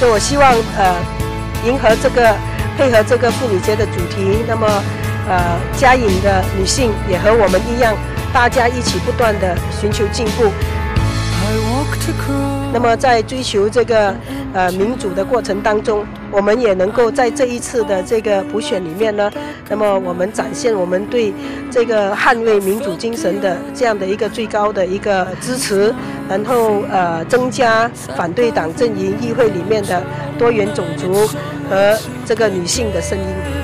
所以我希望迎合配合这个妇女节的主题，那么嘉颖的女性也和我们一样，大家一起不断的寻求进步。那么在追求这个民主的过程当中，我们也能够在这一次的这个普选里面呢，那么我们展现我们对这个捍卫民主精神的这样的一个最高的一个支持，然后增加反对党阵营议会里面的多元种族和这个女性的声音。